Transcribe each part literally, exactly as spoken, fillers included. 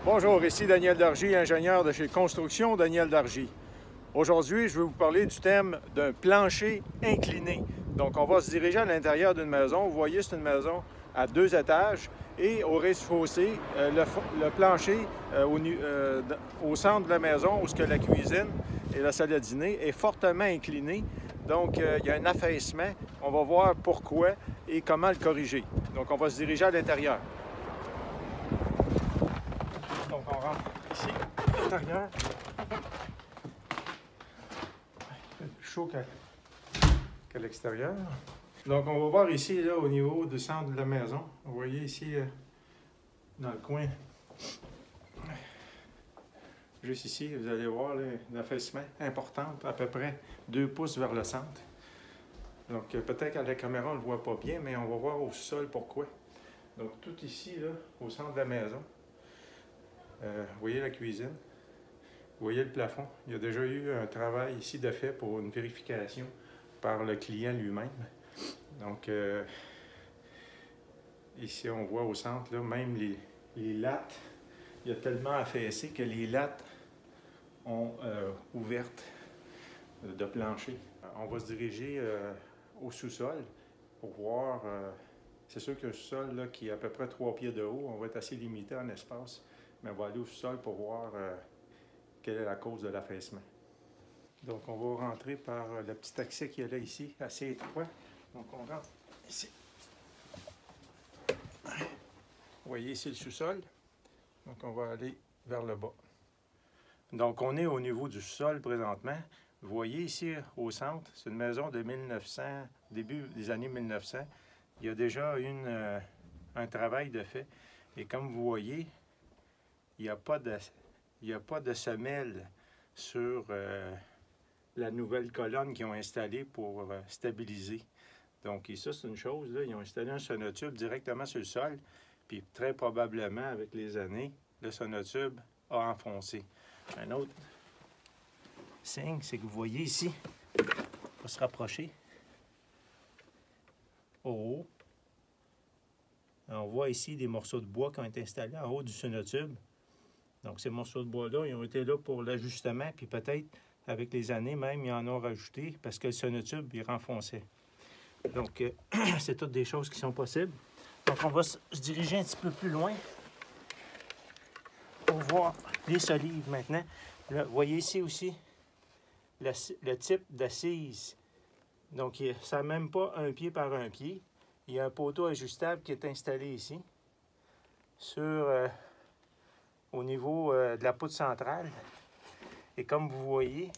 Bonjour, ici Daniel Dargy, ingénieur de chez Construction Daniel Dargy. Aujourd'hui, je vais vous parler du thème d'un plancher incliné. Donc, on va se diriger à l'intérieur d'une maison. Vous voyez, c'est une maison à deux étages et au rez-de-chaussée, euh, le, le plancher euh, au, euh, au centre de la maison, où ce que la cuisine et la salle à dîner est fortement incliné. Donc, euh, il y a un affaissement. On va voir pourquoi et comment le corriger. Donc, on va se diriger à l'intérieur. Donc, on rentre ici, à l'intérieur. Il fait plus chaud qu'à qu'à l'extérieur. Donc, on va voir ici, là, au niveau du centre de la maison. Vous voyez ici, euh, dans le coin, juste ici, vous allez voir l'affaissement important, à peu près deux pouces vers le centre. Donc, euh, peut-être qu'à la caméra, on ne le voit pas bien, mais on va voir au sol pourquoi. Donc, tout ici, là, au centre de la maison, euh, vous voyez la cuisine, vous voyez le plafond. Il y a déjà eu un travail ici de fait pour une vérification par le client lui-même. Donc, euh, ici, on voit au centre, là, même les, les lattes, il y a tellement affaissé que les lattes ont euh, ouvertes de plancher. On va se diriger euh, au sous-sol pour voir. Euh, c'est sûr que le sous-sol là, qui est à peu près trois pieds de haut, on va être assez limité en espace, mais on va aller au sous-sol pour voir euh, quelle est la cause de l'affaissement. Donc, on va rentrer par le petit accès qu'il y a là ici, assez étroit. Donc, on rentre ici. Vous voyez ici le sous-sol. Donc, on va aller vers le bas. Donc, on est au niveau du sol présentement. Vous voyez ici au centre, c'est une maison de mille neuf cents, début des années mille neuf cents. Il y a déjà une, euh, un travail de fait. Et comme vous voyez, il n'y a pas de, il n'y a pas de semelle sur euh, la nouvelle colonne qu'ils ont installée pour euh, stabiliser. Donc, et ça, c'est une chose, là, ils ont installé un sonotube directement sur le sol, puis très probablement, avec les années, le sonotube a enfoncé. Un autre signe, c'est que vous voyez ici, on va se rapprocher, au haut. On voit ici des morceaux de bois qui ont été installés en haut du sonotube. Donc, ces morceaux de bois-là, ils ont été là pour l'ajustement, puis peut-être, avec les années même, ils en ont rajouté parce que le sonotube, il renfonçait. Donc, euh, c'est toutes des choses qui sont possibles. Donc, on va se diriger un petit peu plus loin pour voir les solives maintenant. Là, vous voyez ici aussi le, le type d'assise. Donc, ça n'a même pas un pied par un pied. Il y a un poteau ajustable qui est installé ici, sur, euh, au niveau euh, de la poutre centrale. Et comme vous voyez,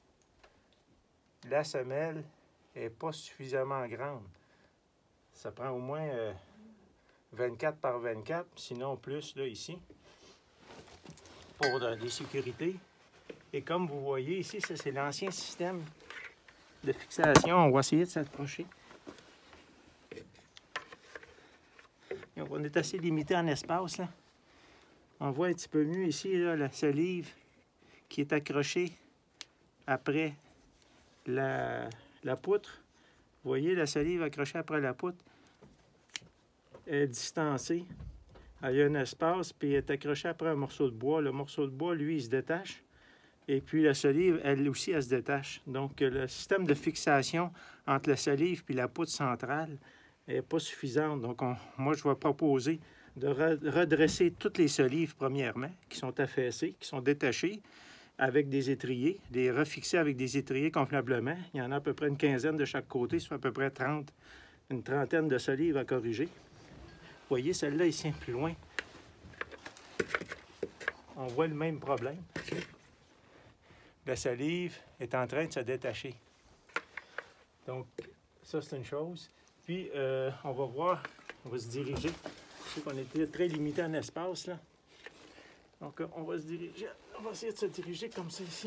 la semelle n'est pas suffisamment grande. Ça prend au moins euh, vingt-quatre par vingt-quatre, sinon plus, là, ici, pour euh, les sécurités. Et comme vous voyez ici, ça, c'est l'ancien système de fixation. On va essayer de s'approcher. On est assez limité en espace, là. On voit un petit peu mieux ici, là, la solive qui est accrochée après la, la poutre. Vous voyez la solive accrochée après la poutre est distancée. Il y a un espace, puis elle est accrochée après un morceau de bois. Le morceau de bois, lui, il se détache. Et puis la solive, elle aussi, elle se détache. Donc, le système de fixation entre la solive et la poutre centrale n'est pas suffisant. Donc, on, moi, je vais proposer de redresser toutes les solives, premièrement, qui sont affaissées, qui sont détachées, avec des étriers, les refixer avec des étriers convenablement. Il y en a à peu près une quinzaine de chaque côté, soit à peu près trente, une trentaine de solives à corriger. Vous voyez, celle-là, ici, plus loin, on voit le même problème. La solive est en train de se détacher. Donc, ça, c'est une chose. Puis, euh, on va voir, on va se diriger. Je sais qu'on était très limité en espace, là. Donc, on va se diriger, on va essayer de se diriger comme ça, ici.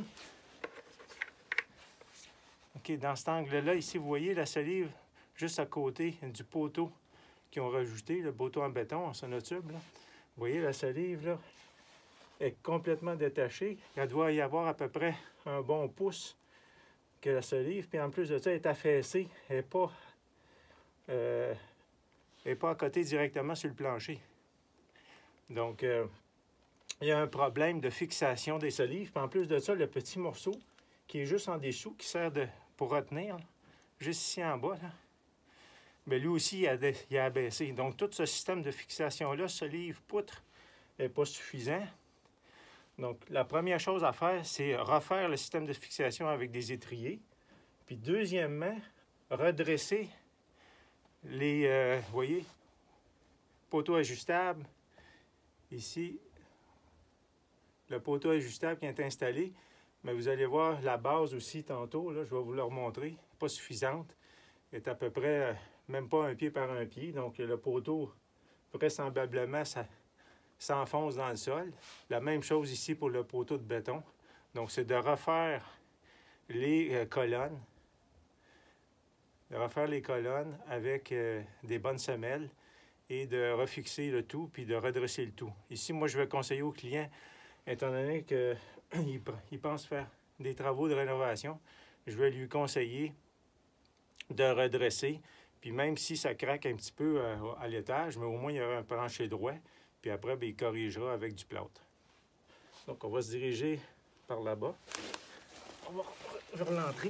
OK, dans cet angle-là, ici, vous voyez la solive juste à côté du poteau qu'ils ont rajouté, le poteau en béton, en sonotube, là. Vous voyez, la solive, là, est complètement détachée. Il doit y avoir à peu près un bon pouce que la solive. Puis en plus de ça, elle est affaissée. Elle n'est pas, euh, elle est pas à côté directement sur le plancher. Donc, euh, il y a un problème de fixation des solives. Puis en plus de ça, le petit morceau qui est juste en dessous, qui sert de, pour retenir, là, juste ici en bas, là, bien, lui aussi, il a, il a abaissé. Donc, tout ce système de fixation-là, solive, poutre, n'est pas suffisant. Donc, la première chose à faire, c'est refaire le système de fixation avec des étriers. Puis, deuxièmement, redresser les, euh, vous voyez, poteaux ajustables. Ici, le poteau ajustable qui est installé. Mais vous allez voir la base aussi tantôt, là, je vais vous le remontrer, pas suffisante. Elle est à peu près euh, même pas un pied par un pied. Donc, le poteau, vraisemblablement, ça s'enfonce dans le sol. La même chose ici pour le poteau de béton. Donc, c'est de refaire les euh, colonnes. De refaire les colonnes avec euh, des bonnes semelles et de refixer le tout, puis de redresser le tout. Ici, moi, je vais conseiller au client, étant donné qu'il il pense faire des travaux de rénovation, je vais lui conseiller de redresser. Puis même si ça craque un petit peu à, à l'étage, mais au moins, il y aura un plancher droit. Puis après, bien, il corrigera avec du plâtre. Donc, on va se diriger par là-bas. On va vers l'entrée.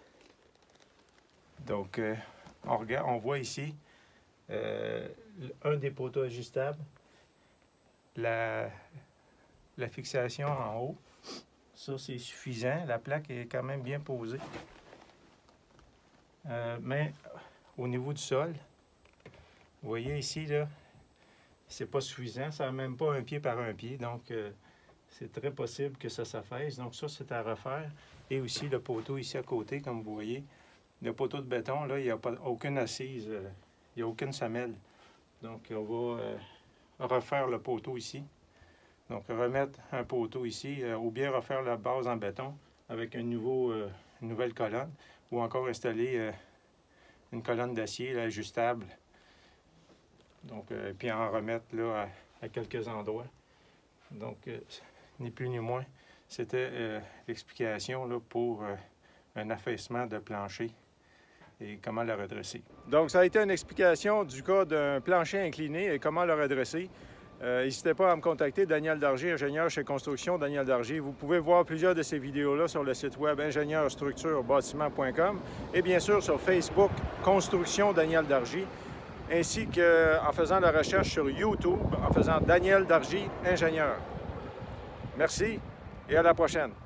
Donc, euh, on regarde, on voit ici euh, un des poteaux ajustables, la, la fixation en haut. Ça, c'est suffisant. La plaque est quand même bien posée. Euh, mais au niveau du sol, vous voyez ici, là, c'est pas suffisant. Ça n'a même pas un pied par un pied. Donc, euh, c'est très possible que ça s'affaisse. Donc, ça, c'est à refaire. Et aussi le poteau ici à côté, comme vous voyez. Le poteau de béton, là, il n'y a pas, aucune assise, euh, il n'y a aucune semelle. Donc, on va euh, refaire le poteau ici. Donc, remettre un poteau ici, euh, ou bien refaire la base en béton avec un nouveau, euh, une nouvelle colonne, ou encore installer euh, une colonne d'acier ajustable. Donc, euh, puis en remettre là à, à quelques endroits. Donc, euh, ni plus ni moins, c'était euh, l'explication là, pour euh, un affaissement de plancher et comment le redresser. Donc, ça a été une explication du cas d'un plancher incliné et comment le redresser. Euh, N'hésitez pas à me contacter, Daniel Dargy, ingénieur chez Construction Daniel Dargy. Vous pouvez voir plusieurs de ces vidéos-là sur le site web ingénieur structure bâtiment point com et bien sûr sur Facebook Construction Daniel Dargy, ainsi qu'en faisant la recherche sur YouTube en faisant Daniel Dargy, ingénieur. Merci et à la prochaine.